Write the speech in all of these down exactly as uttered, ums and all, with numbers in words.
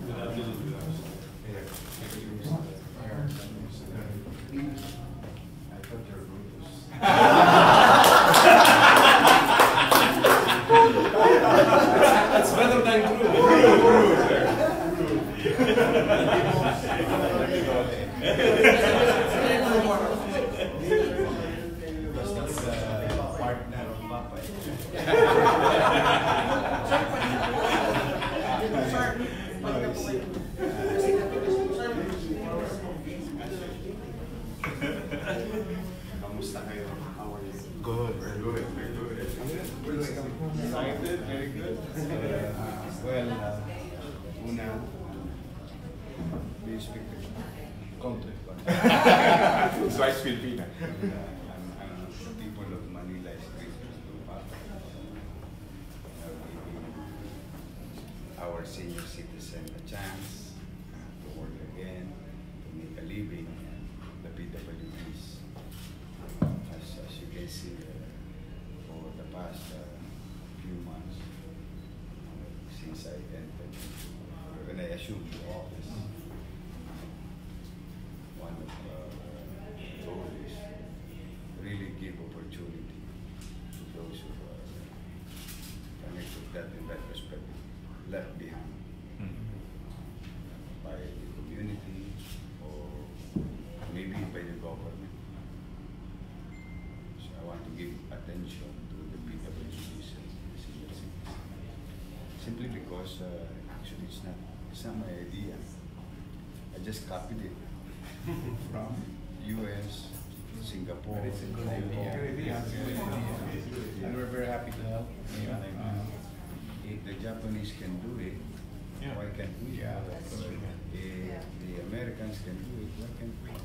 That's better than true. That's uh, partner of Papa. Kamusta kayo? How are you? Good, very good, very good. Excited, very good. Uh, well, uh, una, do you speak country? Twice Filipina. I'm, I'm the people of Manila is grateful to Papa. Uh, giving our senior citizen a chance to work again, to make a living, and the P W Ds. As, as you can see, uh, for the past uh, few months, uh, since I entered, when I assumed the office, one of uh, goal is really give opportunity to those who are, can I put that in that perspective, left behind by the community or maybe by the government. So I want to give attention to the P W Ds and the senior citizens. Simply because uh, actually it's not, it's not my idea. I just copied it from U S, Singapore, Hong Kong. And we're very happy to help. Yeah. Uh, if the Japanese can do it, Yeah. why can't we? Yeah. If the Americans can do it, why can't we?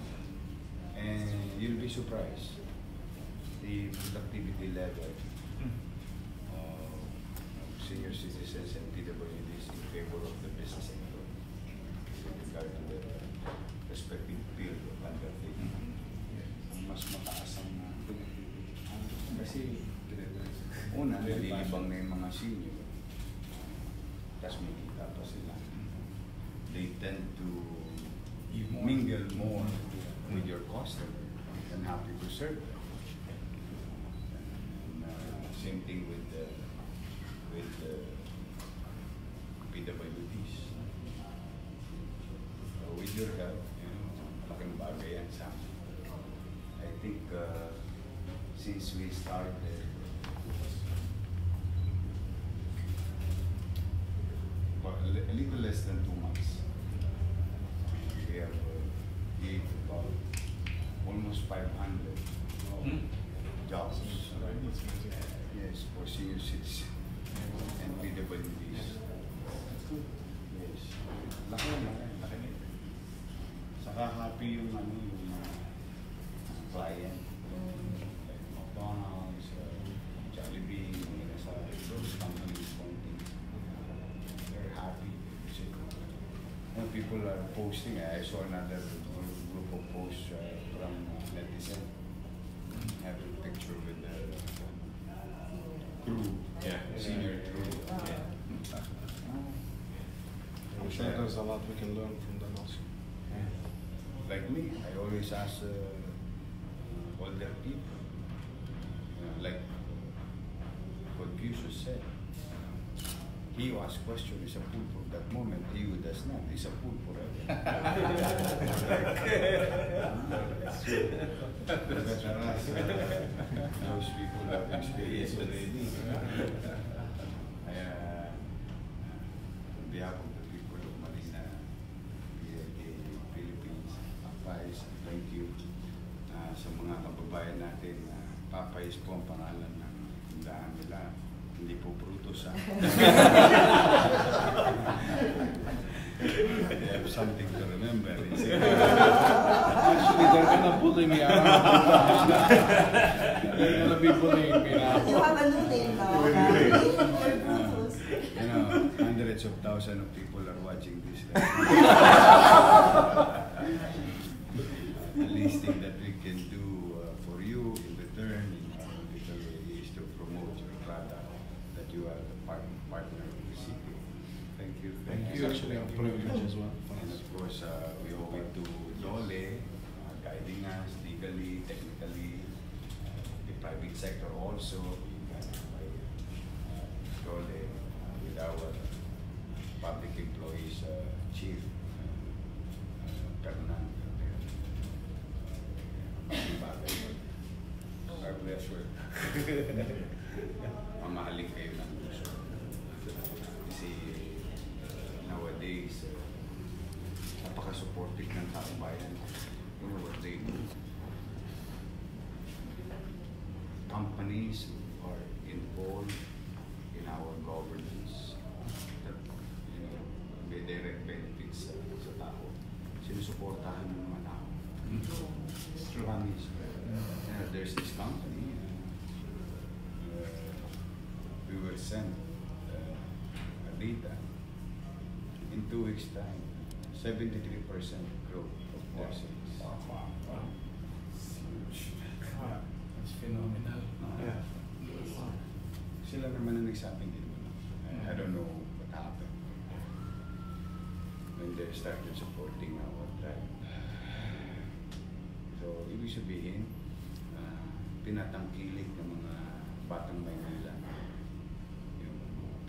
And you'll be surprised. The productivity level of senior citizens and P W Ds in favor of the business sector with regard to the respective field of undertaking. Mas mataas ang kasi una, nalilibang na yung mga senior. Tapos may kita pa sila. They tend to mingle more with your customer and happy to serve them. And, uh, same thing with the with the P W Ds. So with your help, you know, malaking bagay yan sa amin. I think uh, since we started well, a li- a little less than two months, we have uh, gave about almost five hundred jobs. Yes, for senior citizens and P W Ds. Yes. Laki na, laki na. Saka happy yung ano yung uh, client. Like McDonald's, uh, Jollibee, yung nasa those companies pointing. They're happy. Kasi, you know, people are posting. I saw another group of posts uh, from uh, netizen. Have a picture with the crew, Yeah. senior crew. Yeah. I'm sure there's a lot we can learn from them also. Like me, I always ask uh, older people, you know, like Confucius said, he who asks question is a fool for that moment, he who does not is a fool forever. Those people have experience already. Kaya, on behalf of the people of Manila, P I A, Philippines, Papayas, thank you uh, sa mga kababayan natin. Uh, Papayas po ang pangalan ng tindahan nila. Hindi po Brutus, ha? They have something to remember. Actually, they're gonna bully me around. They're gonna be bullying me now. You have a new name now. Uh, you know, hundreds of thousands of people are watching this. The least thing that we can do uh, for you in return in our little way is to promote your product that you are the part partner of the city. Thank you. you. Thank you. you. It's actually a privilege as well. And of course, uh, we owe it to Dole, uh, guiding us legally, technically, uh, the private sector also, uh, by uh, Dole, uh, with our public employees uh, chief, uh, uh, Fernan. Ang bagay yun. Our pleasure. Mamahalin kayo ng gusto. Kasi nowadays, uh, napaka-supportive ng taong bayan. You know what they do? Companies are involved in our governance that, you know, may direct benefits uh, sa tao. Sinusuportahan ng mga tao. Promise. Uh, there's this company. Uh, uh, we will send uh, a data in two weeks' time. seventy-three percent growth of their sales. Wow. Wow. It's huge. Wow. That's phenomenal. Uh, Yeah. Sila naman ang nagsabing din mo. I don't know what happened when they started supporting our tribe. So, ibig sabihin, uh, pinatangkilik ng mga batang Maynila. Yung,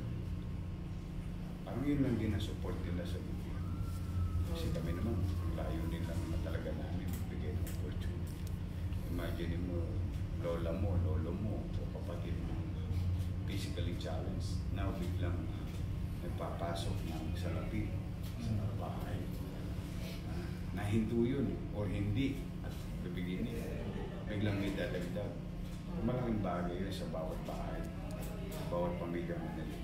parang yun lang din ang support nila sa gobyerno. Kasi kami naman, layo din lang naman talaga namin bigay ng opportunity. Imagine mo, lola mo, lolo mo, o kapatid mo, physically challenged. Now, biglang uh, nagpapasok ng salapi sa bahay. Uh, nahinto yun, or hindi. The beginning, biglang may dadagdag. Malaking bagay yun sa bawat bahay, bawat pamilya mo nila.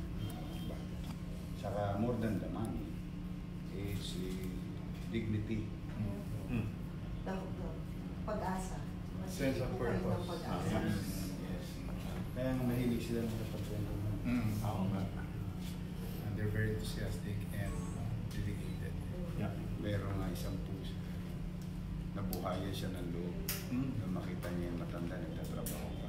Saka more than the money, is uh, dignity. Mm. Pag-asa. Sense of purpose. Pag-asa. Yes. Yes. Kaya nga mahilig sila nakapagkwento mo. Mm. Oo nga. And they're very enthusiastic and uh, dedicated. Yeah. Meron nga isang puso. Nabuhayan siya ng loob. Mm. Nung makita niya yung matanda, nagtatrabaho pa.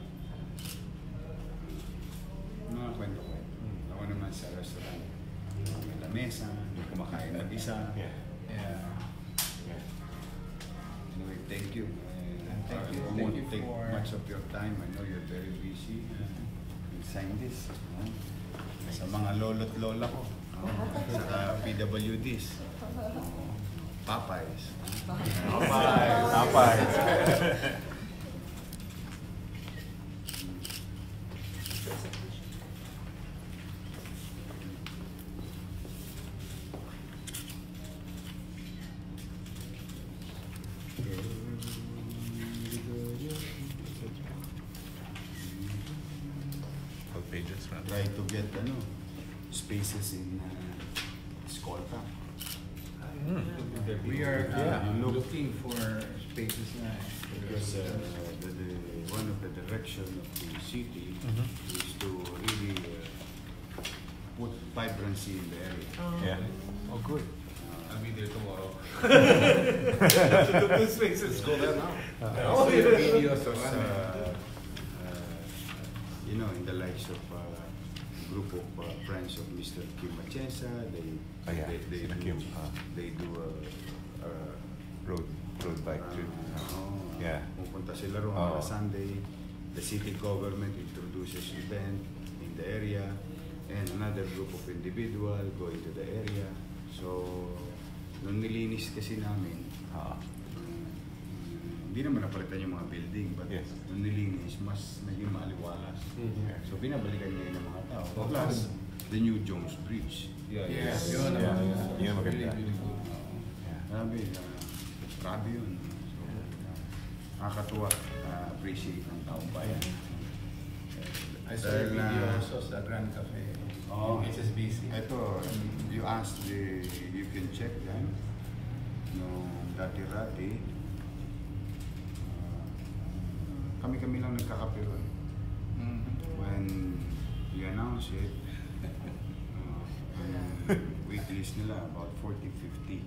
Mga kwento-kwento. Ako naman sa restaurant, may lamesa, may kumakain mag-isa. Yeah. Yeah. Anyway, thank you. And thank you- I thank won't you take for- much of your time. I know you're very busy. Uh, sign this. Uh, sa mga lolo't lola ko. Uh, sa P W Ds. Uh, Popeyes. Popeyes. Popeyes. What pages, man? Try to get ano, spaces in uh, Escolta. We are uh, Yeah, you look. looking for spaces na. Because uh, the, the, one of the direction of the city Mhm. is to really uh, put vibrancy in the area. Yeah. Oh, good. Uh, I'll be there tomorrow. Those spaces go there now. Oh, yeah. Videos of because, ano. uh, uh, you know, in the likes of uh, group of uh, friends of Mister Kim Matienza, they Oh, yeah. they, they Sina do Kim, ah. they do uh, uh, Road, road bike trip. oh, Yeah. pupunta sila ron Oo. on a Sunday. The city government introduces event in the area, and another group of individual go into the area. So, nung nilinis kasi namin, Ah. uh, hindi naman napalitan yung mga building, but Yes. nung nilinis, mas naging maliwalas. Mhm. So, binabalikan ngayon ng mga tao. Oh, Plus, the new Jones Bridge. Yeah, Yes. Yun, Yeah. uh, Yun ang really, maganda. really good. Yeah. Grabe, uh, grabe yun. So, nakakatuwa, uh, appreciate ng taong bayan. I saw Dahil your video na- also sa Grand Cafe. Oo. H S B C. Ito, you asked the, you can check them. No, dati-rati, uh, kami-kami lang nagkakape ron. Mhm. When we announce it, uh, ang waitlist nila about forty fifty.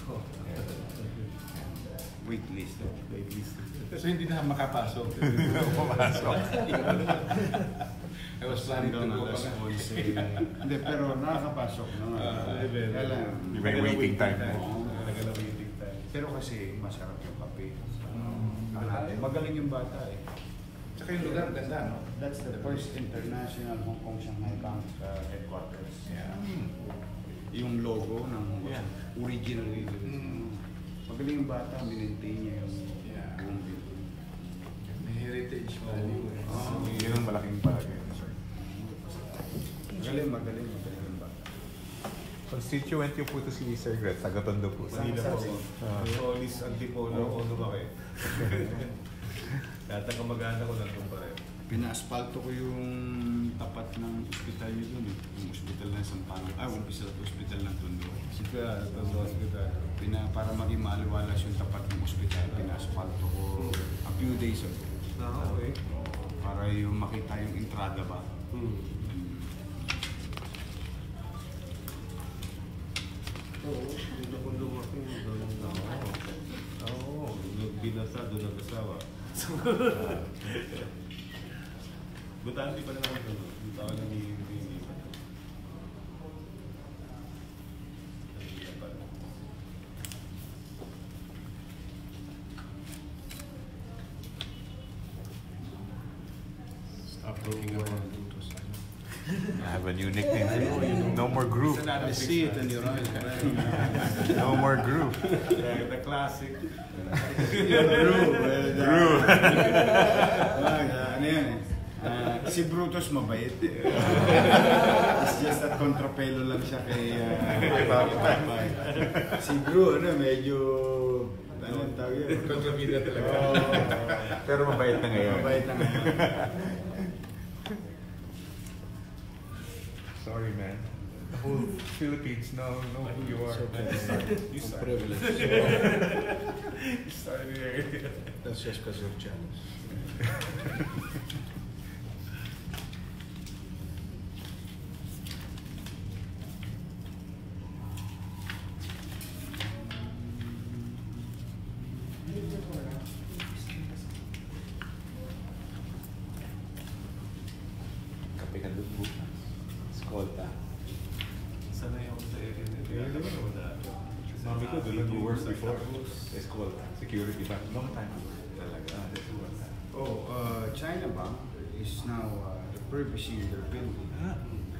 Waitlist. eh. So hindi na makapasok. Pumasok. I was planning to Hanggang go alas pa nga. onse. Hindi, pero nakakapasok naman. Ah, Kaya lang, May waiting time. Oo. Talaga na waiting time. Pero kasi masarap yung kape. Mm. Ah, magaling yung bata eh. Tsaka yung lugar, ganda, no? That's the first international Hong Kong Shanghai Bank uh, headquarters. Yeah. Yung logo ng Yeah. original. Mm. Magaling yung bata, minintay niya yung Yeah. buong building. May heritage value. eh. Oo. Yun ang malaking bagay. Magaling, magaling, magaling yung bata. Constituent yung po ito si Sir Gret, taga Tondo po. Manila po. Ah. Solis, Antipolo, ano ba kayo? Lahat ng kamag-anak ko nandun pa rin. Pina-asfalto ko yung tapat ng ospital nyo dun eh. Yung ospital ng Sampang. Ah, umpisa sa ospital ng Tondo. Sige, Tondo Hospital. Pina, para maging maaliwalas yung tapat ng ospital, pina-asfalto ko a few days ago. Ah, okay. Para yung makita yung entrada ba. Hmm. Oo, dito kung lumaki, doon ang tao. Oo, binasa, doon ang kasawa. Butaan di pa naman ito, no? Butaan lang hindi hindi pa. Hindi pa. Stop looking around Brutus. I have a new nickname for you. No more groove. I see it in your eyes. No more groove. Yeah, the classic. Groove. Groove. Ano yan eh. Ah, si Brutus mabait eh. It's just that kontrapelo lang siya kay uh, Papay. Si Gru, ano, medyo, ano ang tawag yan? Kontrabida talaga. Oo. Pero mabait na ngayon. Mabait na ngayon. Sorry, man. The whole Philippines know, know who you are. You Ang start. privilege. You started here. That's just because you're jealous. Kape ka doon bukas. Escolta. Sanay ako sa area nito. Kaya naman ako na. Mami ko doon nag-work before. Escolta. Security bank. Long time. Talaga. Oh, uh, China Bank is now uh, refurbishing their building. Ah.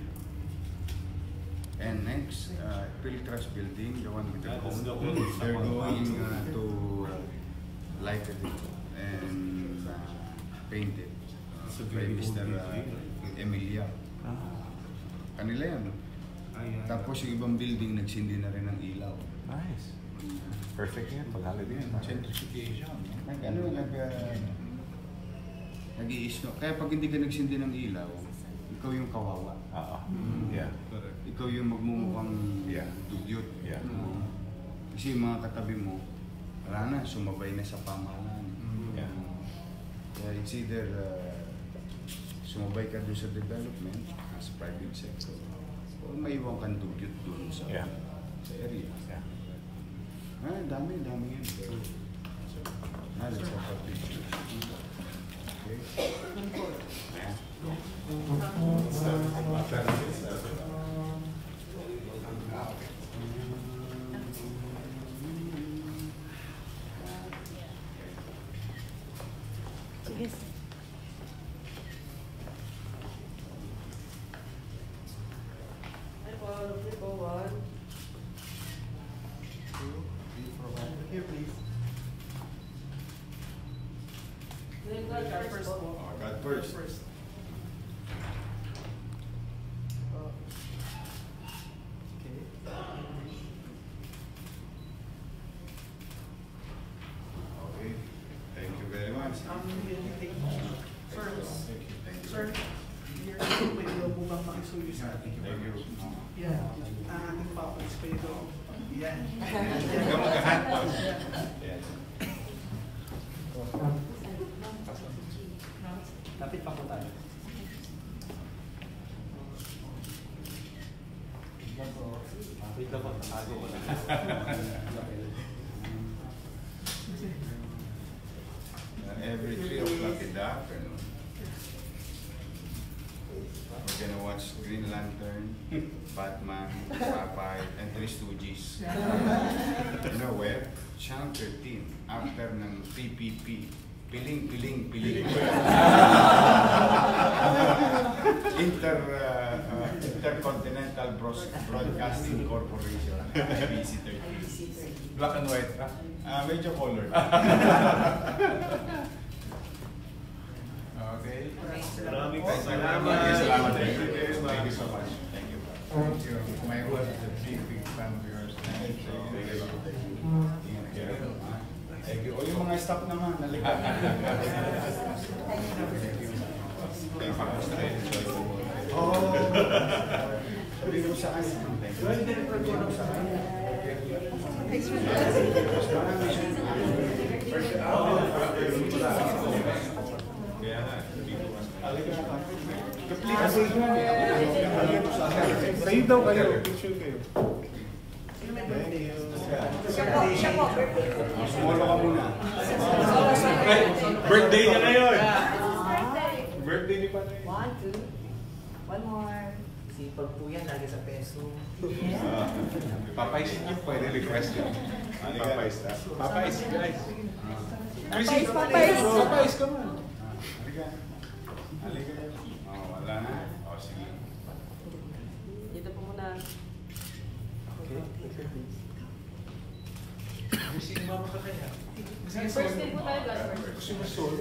And next, uh, Piltras building, the one with the That is cone, the one. they're going uh, to lighten it and uh, paint it. It's a Uh, by very old Mister building. Uh, Emilia. Ah. Kanila yan. Ayan. Tapos yung ibang building, nagsindi na rin ng ilaw. Nice. Perfect yan. Pag-holiday yan. Gentrification. no? Nag, ano, nag, uh, nag-i-snow. Kaya pag hindi ka nagsindi ng ilaw, ikaw yung kawawa. Oo. Yeah. Correct. Ikaw yung magmumukhang Yeah. dugyot. Yeah. Oo. Kasi yung mga katabi mo, wala na, sumabay na sa pamahalaan. Yeah. Kaya it's either uh, sumabay ka doon sa development as private sector o maiwan kang dugyot doon sa, Yeah. sa area. Yeah. Ah, dami, dami yan. Ah, let's have a picture. Okay. Ayan. Sige. Hi, Paul. Here, go one. Two, three, four, one. Here, please. Then God first. po. Oh, God first. First. Oh. Okay. Okay. Thank you very much. Um, you take Sir, Thank you. Thank you. sir, here, pwede daw po bang makisuyo sa atin? Thank you. Yeah. Ang ating papas, pwede daw. Yeah. Ikaw mag-hand pa. Yes. Lapit pa po tayo. Wait lang po, nakago ko na. Every three o'clock in the afternoon. gonna watch Green Lantern, Batman, Popeye, and Three Stooges. You know where? Channel thirteen, after ng P P P. Piling, piling, piling. Inter, uh, uh, Intercontinental Bros Broadcasting Corporation. I B C thirteen. Black and white. Ah. Ah, medyo color. Okay. Maraming Thank you. salamat. Salamat. Thank you very much. Thank you so much. Thank you. Thank you. My wife is a big, big fan of yours. Thank you. Thank you. Thank you. Thank you. O yung mga staff naman, nalikat. Oh. Sabi ko sa akin. Thank you. Kaya nga, dito ka. Kayo daw kayo, picture kayo. Thank you. Sumolo ka muna. Birthday niya ngayon! Birthday ni Panay. One, two. One more. Sipag po yan, lagi sa peso. Ah, Papay's niyo pwede request yun. Papay's na. Papay's guys. Papay's, papay's. Papay's come on. Halika. Halika. Oh, wala na. O, sige. Dito po muna. First day po tayo, guys.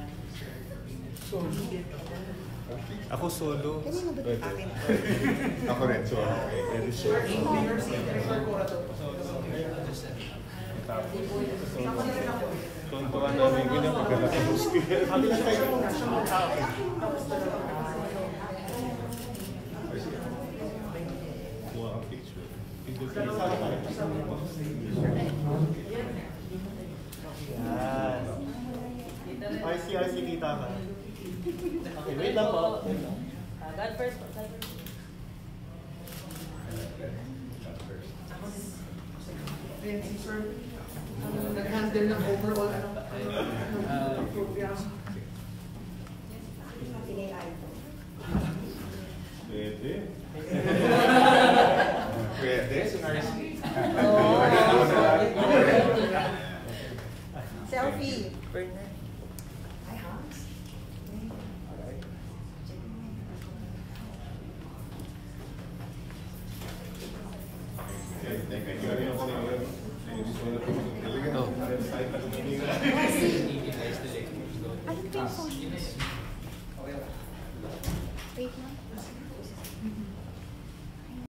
Ako solo. Akin. Ako rin. So, okay. Tuntuan namin yun ang pagkakatapos ko. Kami lang kayo. Kuha ang picture. Yan. I see, I see, kita ka. Okay, wait lang po. Ah, God first po. God first. Ayan, si Sir, ang nag-handle ng overall ano, ano, program.